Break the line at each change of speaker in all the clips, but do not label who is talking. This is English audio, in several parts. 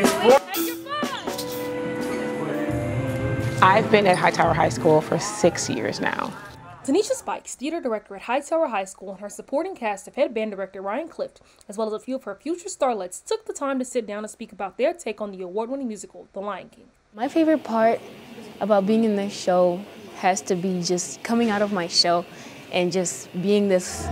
I've been at Hightower High School for 6 years now.
Tanisha Spikes, theater director at Hightower High School, and her supporting cast of head band director Ryan Clift, as well as a few of her future starlets, took the time to sit down and speak about their take on the award-winning musical, The Lion King.
My favorite part about being in this show has to be just coming out of my shell and just being this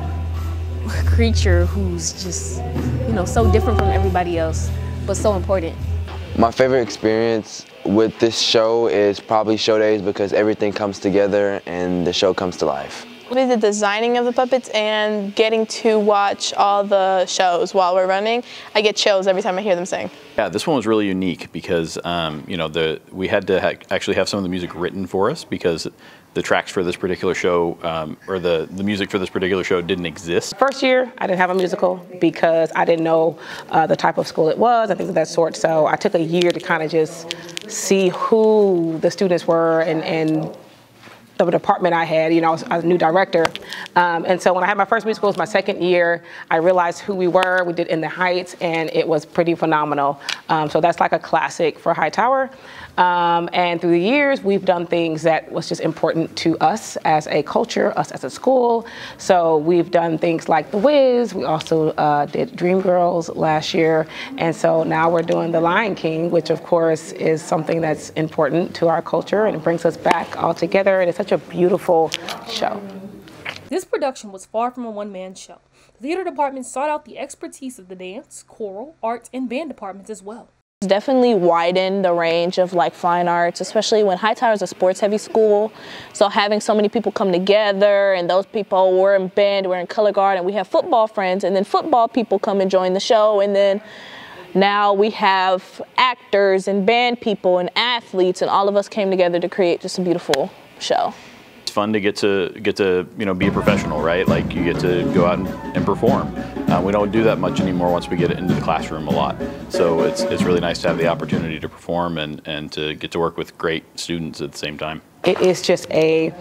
creature who's just, so different from everybody else, but so important.
My favorite experience with this show is probably show days because everything comes together and the show comes to life.
With the designing of the puppets and getting to watch all the shows while we're running, I get chills every time I hear them sing.
Yeah, this one was really unique because we had to actually have some of the music written for us because the tracks for this particular show, or the music for this particular show didn't exist.
First year, I didn't have a musical because I didn't know the type of school it was and things of that sort. So I took a year to kind of just see who the students were and the department I had. I was a new director. And so when I had my first musical, it was my second year, I realized who we were. We did In the Heights, and it was pretty phenomenal. So that's like a classic for Hightower. And through the years, we've done things that was just important to us as a culture, us as a school. So we've done things like The Wiz. We also did Dreamgirls last year. And so now we're doing The Lion King, which of course is something that's important to our culture, and it brings us back all together. And it's such a beautiful show.
This production was far from a one-man show. The theater department sought out the expertise of the dance, choral, art, and band departments as well.
It's definitely widened the range of fine arts, especially when Hightower is a sports-heavy school. So having so many people come together, and those people were in band, we're in color guard, and we have football friends, and then football people come and join the show, and then now we have actors and band people and athletes, and all of us came together to create just a beautiful show.
It's fun to get to be a professional, right? Like you get to go out and perform. We don't do that much anymore once we get into the classroom a lot. So it's really nice to have the opportunity to perform and to get to work with great students at the same time.
It is just a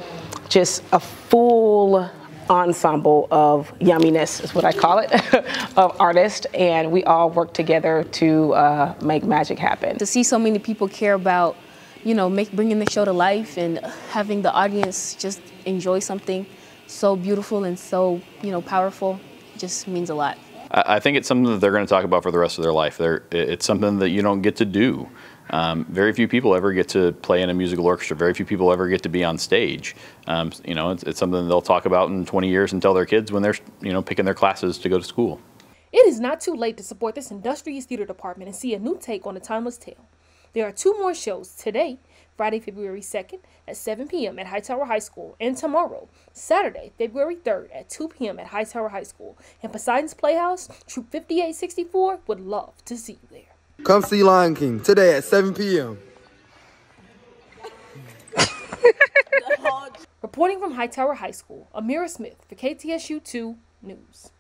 full ensemble of yumminess is what I call it, of artists, and we all work together to make magic happen.
To see so many people care about bringing the show to life and having the audience just enjoy something so beautiful and so, powerful, just means a lot.
I think it's something that they're going to talk about for the rest of their life. It's something that you don't get to do. Very few people ever get to play in a musical orchestra. Very few people ever get to be on stage. It's something they'll talk about in 20 years and tell their kids when they're, picking their classes to go to school.
It is not too late to support this industrious theater department and see a new take on a timeless tale. There are 2 more shows today, Friday, February 2nd at 7 p.m. at Hightower High School, and tomorrow, Saturday, February 3rd at 2 p.m. at Hightower High School. And Poseidon's Playhouse, Troop 5864 would love to see you there.
Come see Lion King today at 7 p.m.
Reporting from Hightower High School, Amira Smith for KTSU 2 News.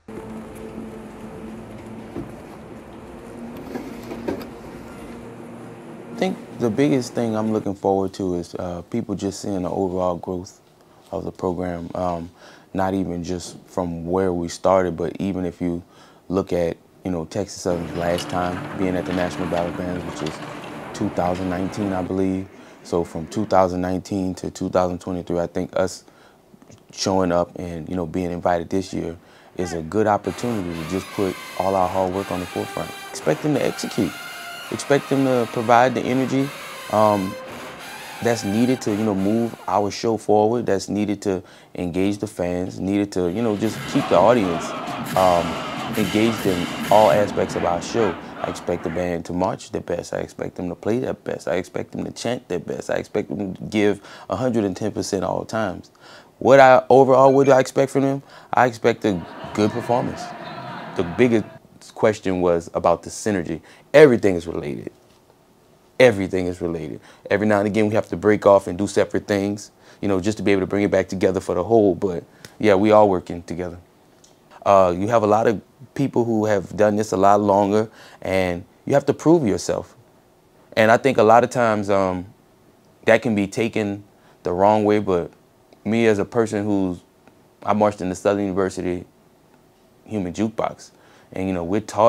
I think the biggest thing I'm looking forward to is people just seeing the overall growth of the program, not even just from where we started, but even if you look at Texas Southern's last time being at the National Battle Bands, which is 2019, I believe. So from 2019 to 2023, I think us showing up and being invited this year is a good opportunity to just put all our hard work on the forefront. Expect them to execute. Expect them to provide the energy that's needed to, move our show forward, that's needed to engage the fans, needed to, just keep the audience engaged in all aspects of our show. I expect the band to march their best. I expect them to play their best. I expect them to chant their best. I expect them to give 110% all times. What do I expect from them? I expect a good performance. The biggest question was about the synergy. Everything is related. Everything is related. Every now and again we have to break off and do separate things, just to be able to bring it back together for the whole. But yeah, we all working together. You have a lot of people who have done this a lot longer, and you have to prove yourself. And I think a lot of times that can be taken the wrong way, but me as a person I marched in the Southern University Human Jukebox, and we're taught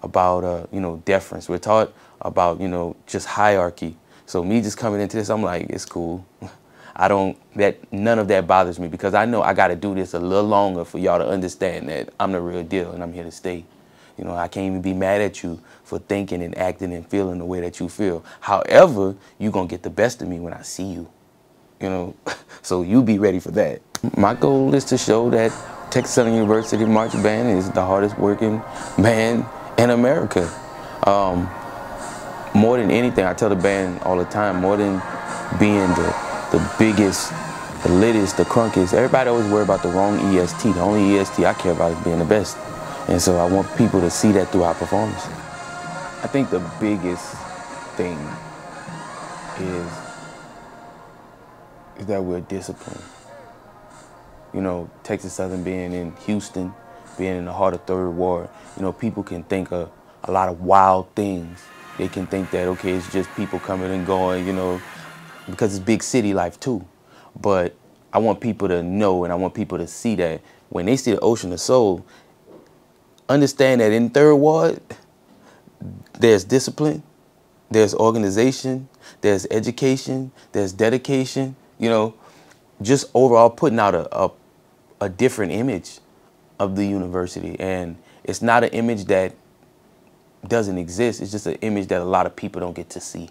about, you know, deference. We're taught about, you know, just hierarchy. So me just coming into this, I'm like, it's cool. None of that bothers me because I know I got to do this a little longer for y'all to understand that I'm the real deal and I'm here to stay. You know, I can't even be mad at you for thinking and acting and feeling the way that you feel. However, you're going to get the best of me when I see you, you know, so you be ready for that. My goal is to show that Texas Southern University March Band is the hardest working band in America. More than anything, I tell the band all the time, more than being the biggest, the littest, the crunkest, everybody always worry about the wrong EST. The only EST I care about is being the best. And so I want people to see that through our performance. I think the biggest thing is that we're disciplined. You know, Texas Southern being in Houston, being in the heart of Third Ward, you know, people can think of a lot of wild things. They can think that, okay, it's just people coming and going, you know, because it's big city life too. But I want people to know and I want people to see that when they see the Ocean of Soul, understand that in Third Ward, there's discipline, there's organization, there's education, there's dedication, you know, just overall putting out a different image of the university. And it's not an image that doesn't exist, it's just an image that a lot of people don't get to see.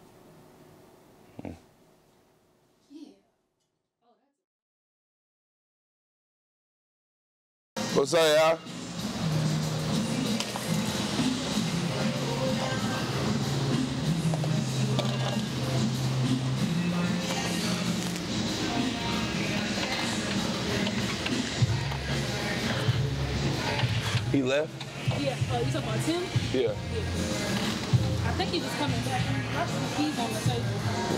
What's up, y'all? He left?
Yeah, you talking about Tim?
Yeah.
I think he was coming back. He's on the table.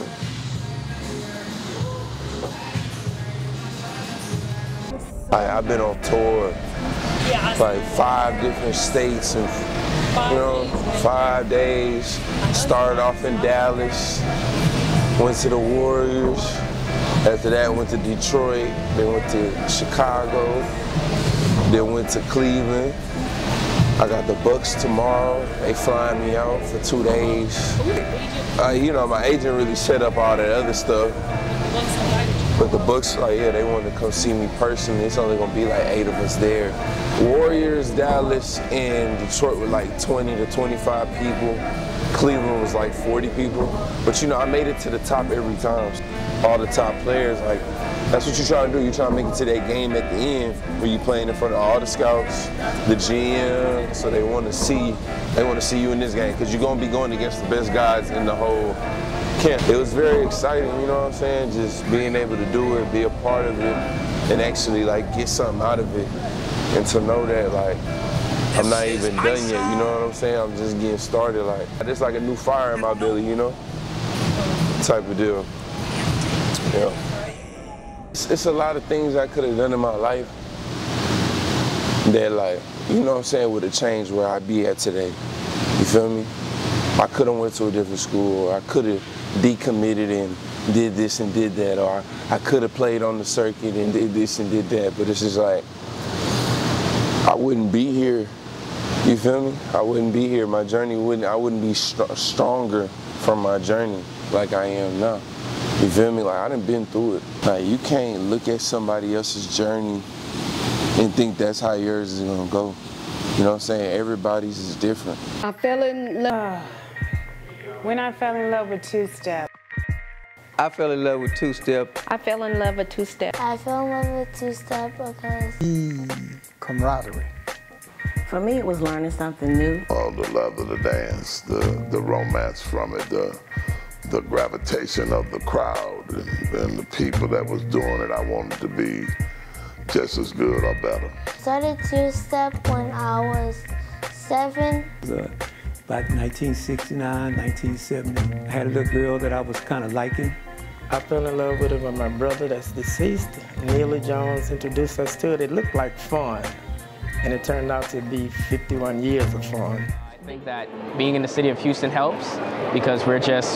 I've been on tour, like 5 different states and, you know, 5 days. Started off in Dallas, went to the Warriors. After that, went to Detroit, then went to Chicago, then went to Cleveland. I got the Bucks tomorrow. They flying me out for 2 days. You know, my agent really set up all that other stuff. But the Bucks, like, yeah, they wanted to come see me personally. It's only gonna be like 8 of us there. Warriors, Dallas, and Detroit were like 20 to 25 people. Cleveland was like 40 people. But you know, I made it to the top every time. All the top players, like, that's what you're trying to do. You're trying to make it to that game at the end where you're playing in front of all the scouts, the GM, so they want to see you in this game because you're gonna be going against the best guys in the whole camp. It was very exciting, you know what I'm saying? Just being able to do it, be a part of it, and actually like get something out of it, and to know that like I'm not even done yet. You know what I'm saying? I'm just getting started. Like it's like a new fire in my belly, you know, type of deal. Yeah. It's a lot of things I could have done in my life that, like, you know what I'm saying, would have changed where I'd be at today. You feel me? I could have went to a different school, or I could have decommitted and did this and did that, or I could have played on the circuit and did this and did that, but it's just like, I wouldn't be here. You feel me? I wouldn't be here. My journey I wouldn't be stronger from my journey like I am now. You feel me? Like, I done been through it. Like, you can't look at somebody else's journey and think that's how yours is gonna go. You know what I'm saying? Everybody's is different.
I fell in love. When I fell in love with two-step.
I fell in love with two-step.
I fell in love with two-step.
I fell in love with two-step because...
camaraderie.
For me, it was learning something new.
Oh, the love of the dance, the romance from it, the gravitation of the crowd and the people that was doing it. I wanted to be just as good or better.
Started two-step when I was 7.
About 1969, 1970. I had a little girl that I was kind of liking.
I fell in love with her when my brother that's deceased, Neely Jones, introduced us to it. It looked like fun, and it turned out to be 51 years of fun.
I think that being in the city of Houston helps because we're just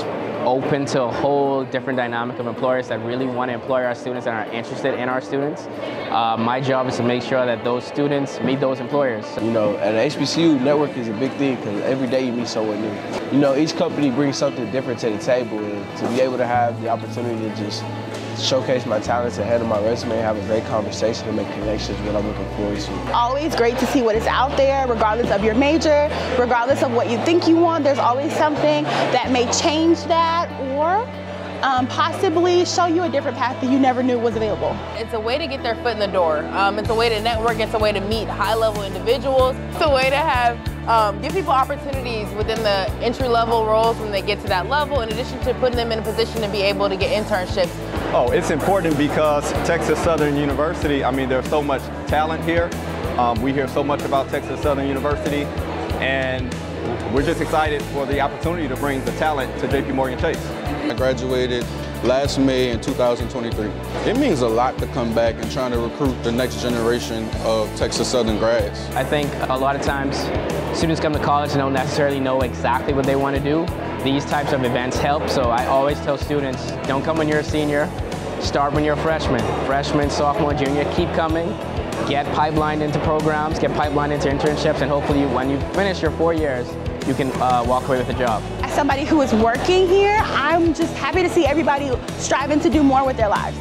open to a whole different dynamic of employers that really want to employ our students and are interested in our students. My job is to make sure that those students meet those employers.
You know, at an HBCU, network is a big thing because every day you meet someone new. You know, each company brings something different to the table, and to be able to have the opportunity to just showcase my talents ahead of my resume, have a great conversation, and make connections, what I'm looking forward to.
Always great to see what is out there, regardless of your major, regardless of what you think you want. There's always something that may change that or possibly show you a different path that you never knew was available.
It's a way to get their foot in the door. It's a way to network. It's a way to meet high-level individuals. It's a way to have give people opportunities within the entry-level roles when they get to that level, in addition to putting them in a position to be able to get internships.
Oh, it's important because Texas Southern University, I mean, there's so much talent here. We hear so much about Texas Southern University, and we're just excited for the opportunity to bring the talent to JPMorgan Chase.
I graduated last May in 2023. It means a lot to come back and trying to recruit the next generation of Texas Southern grads.
I think a lot of times students come to college and don't necessarily know exactly what they want to do. These types of events help, so I always tell students, don't come when you're a senior, start when you're a freshman. Freshman, sophomore, junior, keep coming. Get pipelined into programs, get pipelined into internships, and hopefully when you finish your 4 years, you can walk away with a job.
As somebody who is working here, I'm just happy to see everybody striving to do more with their lives.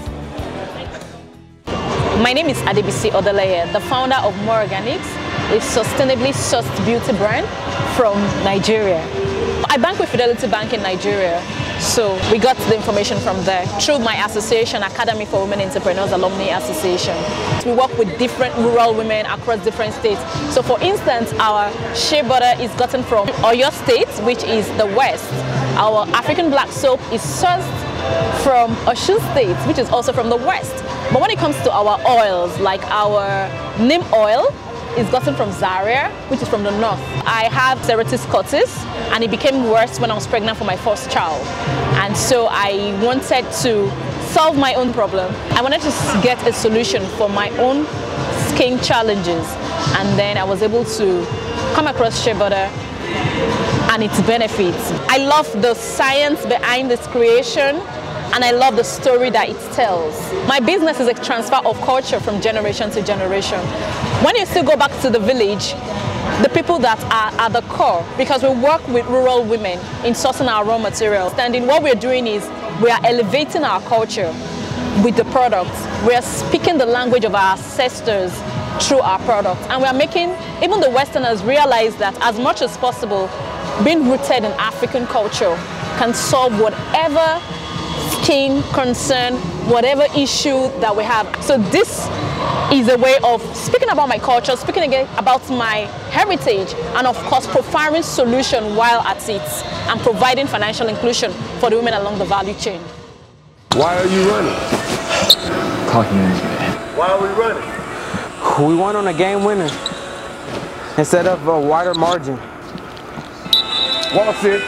My name is Adebisi Odeleye, the founder of More Organics, a sustainably sourced beauty brand from Nigeria. I bank with Fidelity Bank in Nigeria, so we got the information from there through my association, Academy for Women Entrepreneurs Alumni Association. We work with different rural women across different states. So for instance, our shea butter is gotten from Oyo State, which is the west. Our African black soap is sourced from Osun State, which is also from the west. But when it comes to our oils, like our neem oil, is gotten from Zaria, which is from the north. I have Xerotis cutis, and it became worse when I was pregnant for my first child. And so I wanted to solve my own problem. I wanted to get a solution for my own skin challenges. And then I was able to come across shea butter and its benefits. I love the science behind this creation, and I love the story that it tells. My business is a transfer of culture from generation to generation. When you still go back to the village, the people that are at the core, because we work with rural women in sourcing our raw materials, and in what we're doing is we are elevating our culture with the products. We are speaking the language of our ancestors through our products, and we are making even the Westerners realize that as much as possible, being rooted in African culture can solve whatever skin concern, whatever issue that we have. So this is a way of speaking about my culture, speaking again about my heritage, and of course providing solution while at it, and providing financial inclusion for the women along the value chain.
Why are you running?
Clock management.
Why are we running?
We won on a game winner instead of a wider margin.
Wall sit.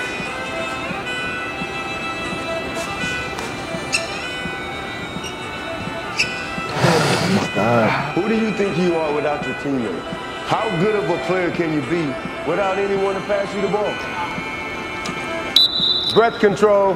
Who do you think you are without your teammates? How good of a player can you be without anyone to pass you the ball? Breath control.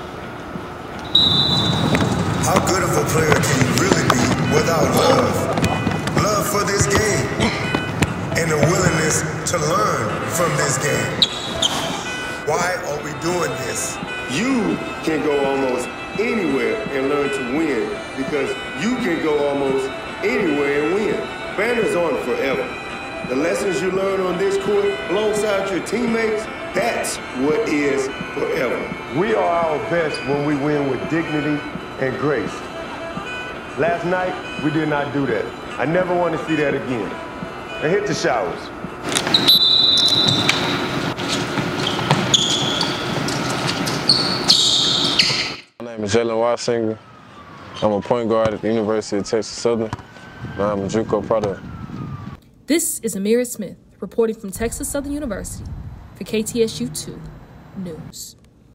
How good of a player can you really be without love? Love for this game and the willingness to learn from this game. Why are we doing this?
You can go almost anywhere and learn to win because you can go almost anywhere and win. Banners on forever. The lessons you learn on this court alongside your teammates, that's what is forever. We are our best when we win with dignity and grace. Last night, we did not do that. I never want to see that again. And hit the showers.
My name is Jalen Wassinger. I'm a point guard at the University of Texas Southern. I'm a JUCO product.
This is Amira Smith reporting from Texas Southern University for KTSU 2 News.